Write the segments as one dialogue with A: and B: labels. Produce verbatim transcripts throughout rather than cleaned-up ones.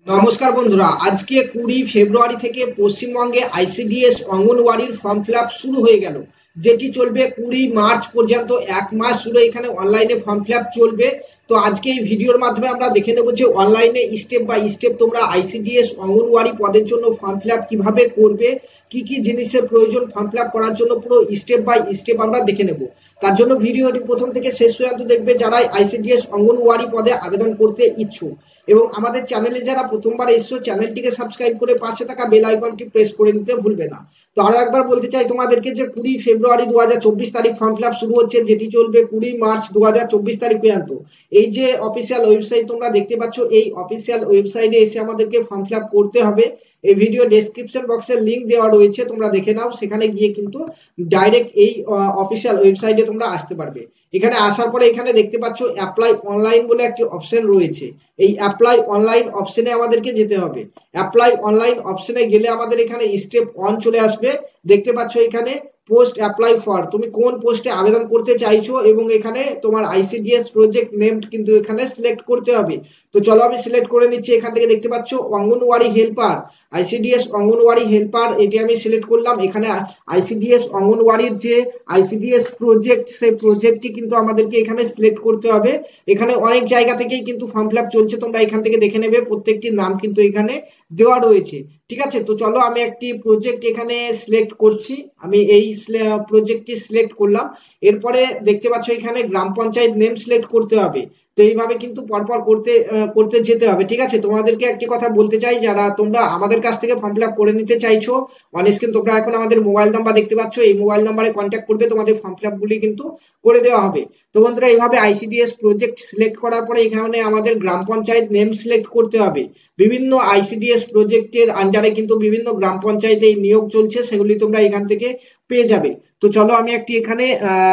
A: নমস্কার বন্ধুরা, আজকে কুড়ি ফেব্রুয়ারি থেকে পশ্চিমবঙ্গে আইসিডিএস অঙ্গনওয়াড়ির ফর্ম ফিল আপ শুরু হয়ে গেল, যেটি চলবে কুড়ি মার্চ পর্যন্ত। এক মাস জুড়ে এখানে অনলাইনে ফর্ম ফিল আপ চলবে। তো আজকে এই ভিডিওর মাধ্যমে আমরা দেখে নেবো যে অনলাইনে স্টেপ বাই স্টেপ তোমরা আইসিডিএস অঙ্গনওয়াড়ি পদের জন্য ফর্ম ফিল আপ কিভাবে করবে, কি কি জিনিসের প্রয়োজন ফর্ম ফিল আপ করার জন্য, পুরো স্টেপ বাই স্টেপ আমরা দেখে নেব। তার জন্য ভিডিওটি প্রথম থেকে শেষ পর্যন্ত দেখবে যারা আইসিডিএস অঙ্গনওয়াড়ি পদে আবেদন করতে ইচ্ছুক। এবং আমাদের চ্যানেলে যারা প্রথমবার এসছো, চ্যানেলটিকে সাবস্ক্রাইব করে পাশে থাকা বেল আইকনটি প্রেস করে নিতে ভুলবে না। তো আরো একবার বলতে চাই তোমাদেরকে যে কুড়ি ফেব্রুয়ারি দু হাজার চব্বিশ তারিখ ফর্ম ফিল আপ শুরু হচ্ছে, যেটি চলবে কুড়ি মার্চ দু হাজার চব্বিশ তারিখ পর্যন্ত। এই যে অফিসিয়াল ওয়েবসাইট তোমরা দেখতে পাচ্ছ, এই অফিসিয়াল ওয়েবসাইটে এসে আমাদেরকে ফর্ম ফিল আপ করতে হবে। এই ভিডিও ডেসক্রিপশন বক্সে লিংক দেওয়া রয়েছে, তোমরা দেখে নাও। সেখানে গিয়ে কিন্তু ডাইরেক্ট এই অফিসিয়াল ওয়েবসাইটে তোমরা আসতে পারবে। এখানে আসার পরে এখানে দেখতে পাচ্ছ অ্যাপ্লাই অনলাইন বলে একটি অপশন রয়েছে। এই অ্যাপ্লাই অনলাইন অপশনে আমাদেরকে যেতে হবে। অ্যাপ্লাই অনলাইন অপশনে গেলে আমাদের এখানে স্টেপ ওয়ান চলে আসবে। দেখতে পাচ্ছ এখানে পোস্ট অ্যাপ্লাই ফর, তুমি কোন পোস্টে আবেদন করতে চাইছো এবং এখানে তোমার আইসিডিএস প্রজেক্ট নেম কিন্তু এখানে সিলেক্ট করতে হবে। তো চলো আমি সিলেক্ট করে নিচ্ছি। এখান থেকে দেখতে পাচ্ছ anganwadi helper, ICDS anganwadi helper, এটি আমি সিলেক্ট করলাম। এখানে আইসিডিএস অঙ্গনওয়াড়ির যে আইসিডিএস প্রজেক্ট, সেই প্রজেক্টটি কিন্তু আমাদেরকে এখানে সিলেক্ট করতে হবে। এখানে অনেক জায়গা থেকেই কিন্তু ফর্ম ফিল আপ চলছে, তোমরা এখান থেকে দেখে নেবে। প্রত্যেকটির নাম কিন্তু এখানে দেওয়া রয়েছে। ঠিক আছে, তো চলো আমি একটি প্রজেক্ট এখানে সিলেক্ট করছি। আমি এই প্রজেক্টটি সিলেক্ট করলাম। এরপরে দেখতে পাচ্ছ এখানে গ্রাম পঞ্চায়েত নেম সিলেক্ট করতে হবে। তো এইভাবে কিন্তু পরপর করতে করতে যেতে হবে। ঠিক আছে, তোমাদেরকে একটি কথা বলতে চাই, যারা তোমরা আমাদের কাছ থেকে ফর্ম ফিল আপ করে নিতে চাইছো, অন স্ক্রিন তোমরা এখন আমাদের মোবাইল নাম্বার দেখতে পাচ্ছ, এই মোবাইল নাম্বারে কন্ট্যাক্ট করবে, তোমাদের ফর্ম ফিল আপ গুলি কিন্তু করে দেওয়া হবে। তো বন্ধুরা, এইভাবে আইসিডিএস প্রজেক্ট সিলেক্ট করার পরে এখানে আমাদের গ্রাম পঞ্চায়েত নেম সিলেক্ট করতে হবে। বিভিন্ন আইসিডিএস প্রজেক্টের আন্ডারে কিন্তু বিভিন্ন গ্রাম পঞ্চায়েতে নিয়োগ চলছে, সেগুলি তোমরা এখান থেকে পেয়ে যাবে। তো চলো আমি একটি এখানে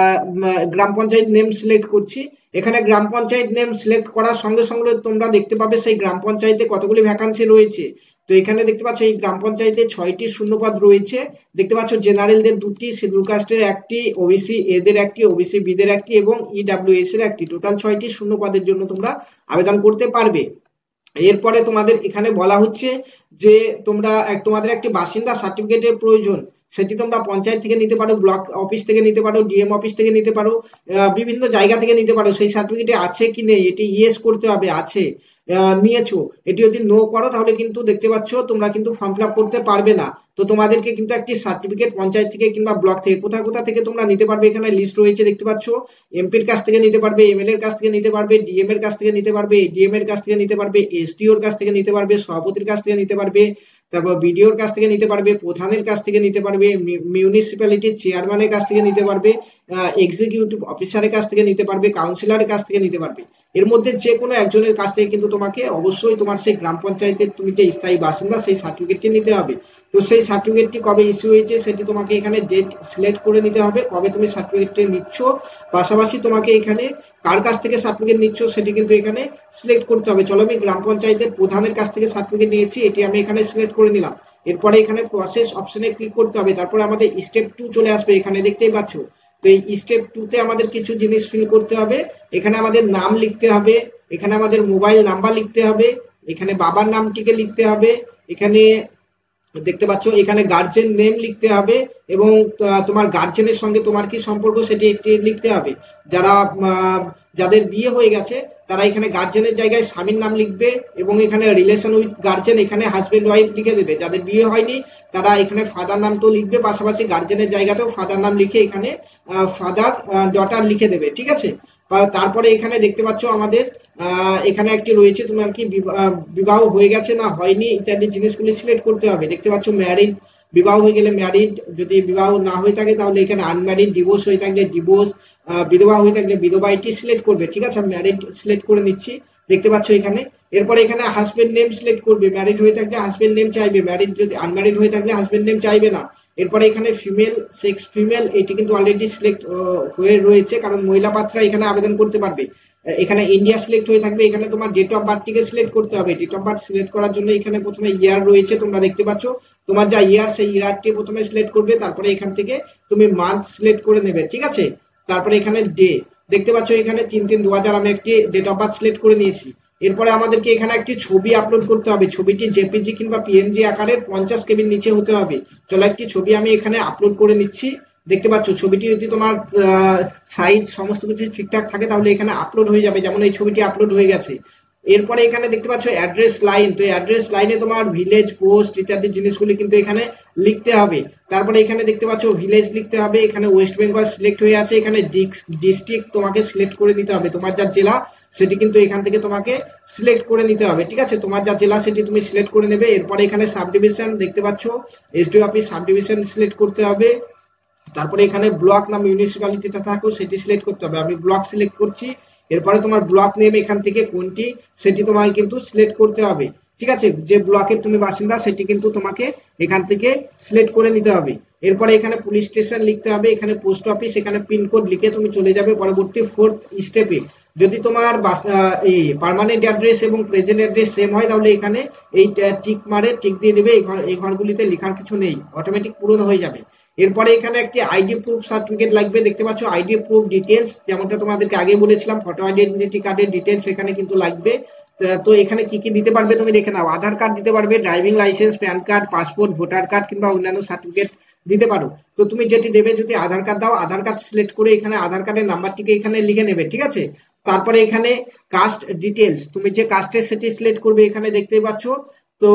A: গ্রাম পঞ্চায়েত নেম সিলেক্ট করছি। এখানে গ্রাম পঞ্চায়েত নেম সিলেক্ট করার সঙ্গে সঙ্গে তোমরা দেখতে পাবে সেই গ্রাম পঞ্চায়েতে কতগুলি ভ্যাকান্সি রয়েছে। তো এখানে দেখতে পাচ্ছ এই গ্রাম পঞ্চায়েতে ছয়টি শূন্যপদ রয়েছে। দেখতে পাচ্ছ জেনারেলদের দুটি, শিডিউল কাস্টের একটি, ওবিসি এদের একটি, ওবিসি বিদের একটি এবং ইডাব্লিউএস এর একটি। টোটাল ছয়টি শূন্যপদের জন্য তোমরা আবেদন করতে পারবে। এরপরে তোমাদের এখানে বলা হচ্ছে যে তোমরা তোমাদের একটি বাসিন্দা সার্টিফিকেটের প্রয়োজন। সেটি তোমরা পঞ্চায়েত থেকে নিতে পারো, ব্লক অফিস থেকে নিতে পারো, ডিএম অফিস থেকে নিতে পারো, বিভিন্ন জায়গা থেকে নিতে পারো। সেই সার্টিফিকেটে আছে কি নেই এটি ইয়েস করতে হবে, আছে নিয়েছো। এটি যদি নো করো তাহলে কিন্তু দেখতে পাচ্ছ তোমরা কিন্তু ফর্ম ফিল আপ করতে পারবে না। তো তোমাদেরকে কিন্তু একটি সার্টিফিকেট পঞ্চায়েত থেকে কিংবা ব্লক থেকে কোথা কোথা থেকে তোমরা নিতে পারবে এখানে লিস্ট রয়েছে, দেখতে পাচ্ছ। এমপির কাছ থেকে নিতে পারবে, এমএলএ এর কাছ থেকে নিতে পারবে, ডিএম এর কাছ থেকে নিতে পারবে, এডিএম এর কাছ থেকে নিতে পারবে, এসডিও এর কাছ থেকে নিতে পারবে, সভাপতির কাছ থেকে নিতে পারবে, তারপর বিডিওর কাছ থেকে নিতে পারবে, প্রধানের কাছ থেকে নিতে পারবে, মিউনিসিপ্যালিটির চেয়ারম্যানের কাছ থেকে নিতে পারবে, এক্সিকিউটিভ অফিসারের কাছ থেকে নিতে পারবে, কাউন্সিলরের কাছ থেকে নিতে পারবে। এর মধ্যে যে কোনো একজনের কাছ থেকে কিন্তু তোমাকে অবশ্যই তোমার সেই গ্রাম পঞ্চায়েতের তুমি যে স্থায়ী বাসিন্দা সেই সার্টিফিকেটটি নিতে হবে। তো সেই সার্টিফিকেটটি কবে ইস্যু হয়েছে সেটি তোমাকে এখানে ডেট সিলেক্ট করে নিতে হবে, কবে তুমি সার্টিফিকেটটি নিচ্ছ। পাশাপাশি তোমাকে এখানে কার কাছ থেকে সার্টিফিকেট নিচ্ছ সেটি কিন্তু এখানে সিলেক্ট করতে হবে। চলো আমি গ্রাম পঞ্চায়েতের প্রধানের কাছ থেকে সার্টিফিকেট নিয়েছি, এটি আমি এখানে সিলেক্ট করে নিলাম। এরপরে এখানে প্রসেস অপশনে ক্লিক করতে হবে। তারপরে আমাদের স্টেপ টু চলে আসবে, এখানে দেখতেই পাচ্ছ। তো এই স্টেপ টু তে আমাদের কিছু জিনিস ফিল করতে হবে। এখানে আমাদের নাম লিখতে হবে, এখানে আমাদের মোবাইল নাম্বার লিখতে হবে, এখানে বাবার নামটিকে লিখতে হবে, এখানে দেখতে পাচ্ছ এখানে গার্জেন নেম লিখতে হবে এবং তোমার গার্জেনের সঙ্গে তোমার কি সম্পর্ক সেটি একটি লিখতে হবে। যারা যাদের বিয়ে হয়ে গেছে তারা এখানে গার্জেনের জায়গায় স্বামীর নাম লিখবে এবং এখানে রিলেশন উইথ গার্জেন এখানে হাজবেন্ড ওয়াইফ লিখে দেবে। যাদের বিয়ে হয়নি তারা এখানে ফাদার নাম তো লিখবে, পাশাপাশি গার্জেনের জায়গাতেও ফাদার নাম লিখে এখানে ফাদার ডটার লিখে দেবে। ঠিক আছে, তারপরে এখানে দেখতে পাচ্ছ আমাদের এখানে একটি রয়েছে তোমার কি বিবাহ হয়ে গেছে না হয়নি ইত্যাদি জিনিসগুলি সিলেক্ট করতে হবে। দেখতে পাচ্ছ ম্যারিড, বিবাহ হয়ে গেলে ম্যারিড, যদি বিবাহ না হয়ে থাকে তাহলে এখানে আনম্যারিড, ডিভোর্স হয়ে থাকলে ডিভোর্স, বিধবা হয়ে থাকলে বিধবা, এটি সিলেক্ট করবে। ঠিক আছে, আমি ম্যারিড সিলেক্ট করে নিচ্ছি, দেখতে পাচ্ছ এখানে। এরপরে এখানে হাজবেন্ড নেম সিলেক্ট করবে, ম্যারিড হয়ে থাকলে হাজবেন্ড নেম চাইবে, ম্যারিড যদি আনম্যারিড হয়ে থাকলে হাজবেন্ড নেম চাইবে না। এরপরে এখানে ফিমেল সেক্স ফিমেল, এটি কিন্তু অলরেডি সিলেক্ট হয়ে রয়েছে কারণ মহিলা প্রার্থীরা এখানে আবেদন করতে পারবে। এখানে ইন্ডিয়া সিলেক্ট হয়ে থাকবে। এখানে তোমার ডেট অফ বার্থটিকে সিলেক্ট করতে হবে। ডেট অফ বার্থ সিলেক্ট করার জন্য এখানে প্রথমে ইয়ার রয়েছে, তোমরা দেখতে পাচ্ছ। তোমার যা ইয়ার সেই ইয়ারটি প্রথমে সিলেক্ট করবে, তারপরে এখান থেকে তুমি মান্থ সিলেক্ট করে নেবে। ঠিক আছে, তারপরে এখানে ডে দেখতে পাচ্ছ এখানে তিন তিন দু হাজার আমি একটি ডেট অফ বার্থ সিলেক্ট করে নিয়েছি। এরপরে আমাদেরকে এখানে একটি ছবি আপলোড করতে হবে, ছবিটি জেপিজি কিংবা পিএনজি আকারের পঞ্চাশ কেবির নিচে হতে হবে। চলো একটি ছবি আমি এখানে আপলোড করে নিচ্ছি। দেখতে পাচ্ছ ছবিটি যদি তোমার সাইজ সমস্ত কিছু ঠিকঠাক থাকে তাহলে এখানে আপলোড হয়ে যাবে, যেমন এই ছবিটি আপলোড হয়ে গেছে। এরপরে এখানে দেখতে পাচ্ছ অ্যাড্রেস লাইন, তো অ্যাড্রেস লাইনে তোমার ভিলেজ পোস্ট ইত্যাদি জিনিসগুলি কিন্তু এখানে লিখতে হবে। তারপরে এখানে দেখতে পাচ্ছ ভিলেজ লিখতে হবে, এখানে ওয়েস্ট বেঙ্গল সিলেক্ট হয়ে আছে, এখানে ডিস্ট্রিক্ট তোমাকে সিলেক্ট করে নিতে হবে, তোমার যা জেলা সেটি কিন্তু এখান থেকে তোমাকে সিলেক্ট করে নিতে হবে। ঠিক আছে, তোমার যা জেলা সেটি তুমি সিলেক্ট করে নেবে। এরপরে এখানে সাব ডিভিশন দেখতে পাচ্ছ, SDO office sub division select করতে হবে। তারপরে এখানে ব্লক না মিউনিসিপ্যালিটিতে থাকো সেটি সিলেক্ট করতে হবে, আমি ব্লক সিলেক্ট করছি। এরপরে তোমার ব্লক নেম এখান থেকে কোনটি সেটি তোমাকে কিন্তু সিলেক্ট করতে হবে। ঠিক আছে, যে ব্লকের তুমি বাসিন্দা সেটি কিন্তু তোমাকে এখান থেকে সিলেক্ট করে নিতে হবে। এরপরে এখানে পুলিশ স্টেশন লিখতে হবে, এখানে পোস্ট অফিস, এখানে পিনকোড লিখে তুমি চলে যাবে পরবর্তী ফোর্থ স্টেপে। যদি তোমার এই পার্মানেন্ট অ্যাড্রেস এবং প্রেজেন্ট অ্যাড্রেস সেম হয় তাহলে এখানে এই টিক মারে টিক দিয়ে দেবে, এই ঘর এই ঘরগুলিতে লেখার কিছু নেই, অটোমেটিক পূরণ হয়ে যাবে। এরপরে এখানে একটি আইডি প্রুফ সার্টিফিকেট লাগবে, দেখতে পাচ্ছ আইডি প্রুফ ডিটেলস, যেমনটা তোমাদেরকে আগে বলেছিলাম ফটো আইডেন্টিটি কার্ডের ডিটেলস এখানে কিন্তু লাগবে। তো এখানে কি কি দিতে পারবে তুমি দেখে নাও, আধার কার্ড দিতে পারবে, driving licence, PAN card, passport, voter card কিংবা অন্যান্য সার্টিফিকেট দিতে পারো। তো তুমি যেটি দেবে, যদি আধার কার্ড দাও আধার কার্ড সিলেক্ট করে এখানে আধার কার্ডের নাম্বারটিকে এখানে লিখে নেবে। ঠিক আছে, তারপরে এখানে কাস্ট ডিটেলস, তুমি যে কাস্টের সেটি সিলেক্ট করবে এখানে দেখতেই পাচ্ছ। তো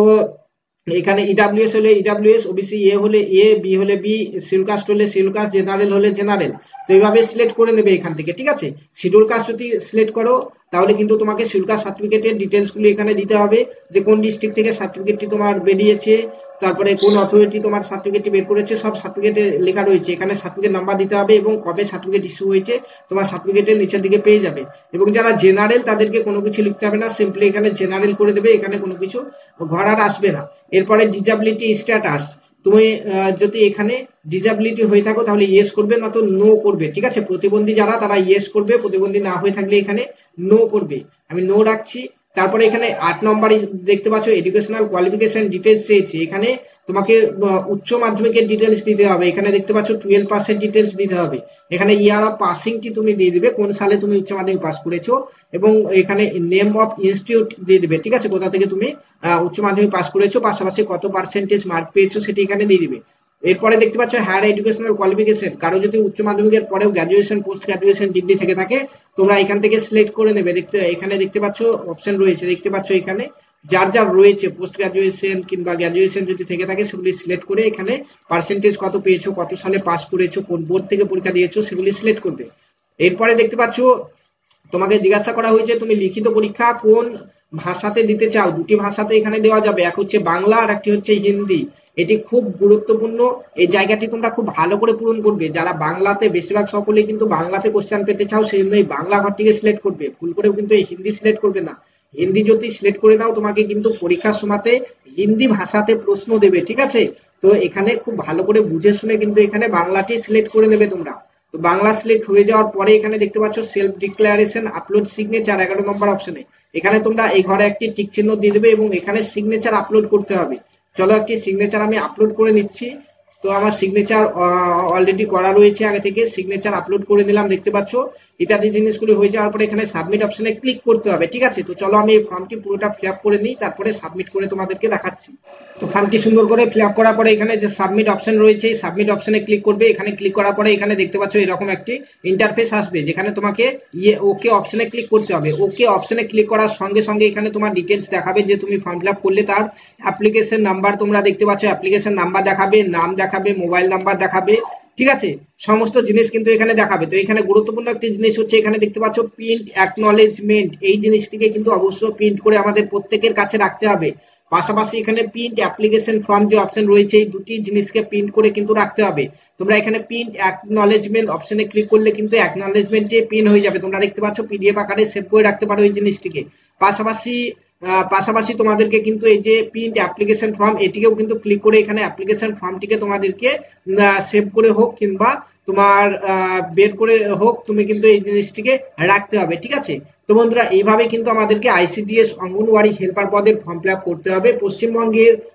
A: এখানে ইডাব্লিউএস হলে ইডাব্লিউএস, ওবিসি এ হলে এ, বি হলে বি, শিডিউল কাস্ট হলে শিডিউল কাস্ট, জেনারেল হলে জেনারেল। তো এইভাবে সিলেক্ট করে নেবে এখান থেকে। ঠিক আছে, শিডিউল কাস্ট যদি সিলেক্ট করো তাহলে কিন্তু তোমাকে শিডিউল কাস্ট সার্টিফিকেটের ডিটেলস গুলো এখানে দিতে হবে, যে কোন ডিস্ট্রিক্ট থেকে সার্টিফিকেটটি তোমার বেরিয়েছে, তারপরে কোন অথরিটি তোমার সার্টিফিকেটটি বের করেছে, সব সার্টিফিকেটে লেখা রয়েছে। এখানে সার্টিফিকেট নাম্বার দিতে হবে এবং কবে সার্টিফিকেট ইস্যু হয়েছে তোমার সার্টিফিকেটের নিচের দিকে পেয়ে যাবে। এবং যারা জেনারেল তাদেরকে কোনো কিছু লিখতে হবে না, সিম্পলি এখানে জেনারেল করে দেবে, এখানে কোনো কিছু ঘর আর আসবে না। এরপরে ডিসএবিলিটি স্ট্যাটাস, তুমি যদি এখানে ডিসএবিলিটি হয়ে থাকো তাহলে ইয়েস করবে, না তো নো করবে। ঠিক আছে, প্রতিবন্ধী যারা তারা ইয়েস করবে, প্রতিবন্ধী না হয়ে থাকলে এখানে নো করবে, আমি নো রাখছি। তারপরে এখানে আট নম্বর দেখতে পাচ্ছ এডুকেশনাল কোয়ালিফিকেশন ডিটেলস চেয়েছে, এখানে তোমাকে উচ্চ মাধ্যমিকের ডিটেলস দিতে হবে, এখানে দেখতে পাচ্ছ টুয়েলভ পাসের ডিটেলস দিতে হবে। এখানে ইয়ার অফ পাসিংটি তুমি দিয়ে দিবে, কোন সালে তুমি উচ্চ মাধ্যমিক পাস করেছো, এবং এখানে নেম অফ ইনস্টিটিউট দিয়ে দিবে। ঠিক আছে, কোথা থেকে তুমি উচ্চ মাধ্যমিক পাস করেছো, পাশাপাশি কত পার্সেন্টেজ মার্ক পেয়েছো সেটি এখানে দিয়ে দিবে। এরপরে দেখতে পাচ্ছ হায়ার এডুকেশনাল কোয়ালিফিকেশন, কারো যদি উচ্চ মাধ্যমিকের পরেও গ্র্যাজুয়েশন পোস্ট গ্র্যাজুয়েশন ডিগ্রি থেকে থাকে তোমরা এখান থেকে সিলেক্ট করে নেবে। দেখতে এখানে দেখতে পাচ্ছ অপশন রয়েছে, দেখতে পাচ্ছ এখানে যার যার রয়েছে পোস্ট গ্র্যাজুয়েশন কিংবা গ্র্যাজুয়েশন যদি থেকে থাকে সেগুলি সিলেক্ট করে এখানে পার্সেন্টেজ কত পেয়েছো, কত সালে পাস করেছো, কোন বোর্ড থেকে পরীক্ষা দিয়েছো সেগুলি সিলেক্ট করবে। এরপরে দেখতে পাচ্ছ তোমাকে জিজ্ঞাসা করা হয়েছে তুমি লিখিত পরীক্ষা কোন ভাষাতে দিতে চাও, দুটি ভাষাতে এখানে দেওয়া যাবে, এক হচ্ছে বাংলা আর একটি হচ্ছে হিন্দি। এটি খুব গুরুত্বপূর্ণ, এই জায়গাটি তোমরা খুব ভালো করে পূরণ করবে। যারা বাংলাতে, বেশিরভাগ সকলে কিন্তু বাংলাতে কোশ্চেন পেতে চাও, সেই জন্য এই বাংলা ঘরটিকে সিলেক্ট করবে, ভুল করেও কিন্তু এই হিন্দি সিলেক্ট করবে না। হিন্দি যদি সিলেক্ট করে নাও তোমাকে কিন্তু পরীক্ষার সময়তে হিন্দি ভাষাতে প্রশ্ন দেবে। ঠিক আছে, তো এখানে খুব ভালো করে বুঝে শুনে কিন্তু এখানে বাংলাটি সিলেক্ট করে নেবে তোমরা। তো বাংলা সিলেক্ট হয়ে যাওয়ার পরে এখানে দেখতে পাচ্ছ সেলফ ডিক্লারেশন আপলোড সিগনেচার এগারো নম্বর অপশনে, এখানে তোমরা এই ঘরে একটি টিক চিহ্ন দিয়ে দেবে এবং এখানে সিগনেচার আপলোড করতে হবে। চলো একটি সিগনেচার আমি আপলোড করে নিচ্ছি। তো আমার সিগনেচার অলরেডি করা রয়েছে আগে থেকে, সিগনেচার আপলোড করে নিলাম দেখতে পাচ্ছ। ইত্যাদি জিনিসগুলো হয়ে যাওয়ার পরে এখানে সাবমিট অপশনে ক্লিক করতে হবে। ঠিক আছে, তো চলো আমি এই ফর্মটি পুরোটা ফিল আপ করে নিই, তারপরে সাবমিট করে তোমাদেরকে দেখাচ্ছি। তো ফর্মটি সুন্দর করে ফিল আপ করার পরে এখানে যে সাবমিট অপশন রয়েছে এই সাবমিট অপশনে ক্লিক করবে। এখানে ক্লিক করার পরে এখানে দেখতে পাচ্ছ এরকম একটি ইন্টারফেস আসবে, যেখানে তোমাকে ইয়ে ওকে অপশনে ক্লিক করতে হবে। ওকে অপশনে ক্লিক করার সঙ্গে সঙ্গে এখানে তোমার ডিটেলস দেখাবে, যে তুমি ফর্ম ফিল আপ করলে তার অ্যাপ্লিকেশন নাম্বার তোমরা দেখতে পাচ্ছ, অ্যাপ্লিকেশন নাম্বার দেখাবে, নাম দেখাবে, মোবাইল নাম্বার দেখাবে। ঠিক আছে, সমস্ত জিনিস কিন্তু এখানে দেখাবে। তো এখানে গুরুত্বপূর্ণ একটি জিনিস হচ্ছে এখানে দেখতে পাচ্ছ প্রিন্ট অ্যাকনলেজমেন্ট, এই জিনিসটিকে কিন্তু অবশ্যই প্রিন্ট করে আমাদের প্রত্যেকের কাছে রাখতে হবে। পাশাপাশি এখানে প্রিন্ট অ্যাপ্লিকেশন ফর্ম যে অপশন রয়েছে এই দুটি জিনিসকে প্রিন্ট করে কিন্তু রাখতে হবে। তোমরা এখানে প্রিন্ট অ্যাকনলেজমেন্ট অপশনে ক্লিক করলে কিন্তু অ্যাকনলেজমেন্ট যে প্রিন্ট হয়ে যাবে, তোমরা দেখতে পাচ্ছ পিডিএফ আকারে সেভ করে রাখতে পারো এই জিনিসটিকে। পাশাপাশি পাশাপাশি তোমাদেরকে কিন্তু এই যে প্রিন্ট অ্যাপ্লিকেশন ফর্ম এটিকেও কিন্তু ক্লিক করে এখানে অ্যাপ্লিকেশন ফর্মটিকে তোমাদেরকে সেভ করে হোক কিংবা তোমার বের করে হোক তুমি কিন্তু এই জিনিসটিকে রাখতে হবে। ঠিক আছে, তো বন্ধুরা এইভাবে কিন্তু আমাদেরকে আইসিডিএস অঙ্গনওয়াড়ি হেল্পার পদের ফর্ম ফিল আপ করতে হবে। পশ্চিমবঙ্গের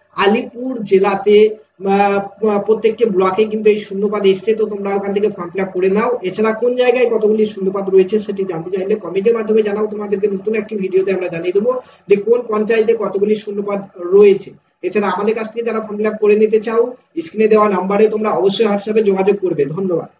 A: আলিপুর জেলাতে প্রত্যেকটি ব্লকে কিন্তু এই শূন্যপদ এসছে, তো তোমরা ওখান থেকে ফর্ম ফিল আপ করে নাও। এছাড়া কোন জায়গায় কতগুলি শূন্যপদ রয়েছে সেটি জানতে চাইলে কমেন্টের মাধ্যমে জানাও, তোমাদেরকে নতুন একটি ভিডিওতে আমরা জানিয়ে দেবো যে কোন পঞ্চায়েতে কতগুলি শূন্যপদ রয়েছে। এছাড়া আমাদের কাছ থেকে যারা ফর্ম ফিল আপ করে নিতে চাও, স্ক্রিনে দেওয়া নাম্বারে তোমরা অবশ্যই হোয়াটসঅ্যাপে যোগাযোগ করবে। ধন্যবাদ।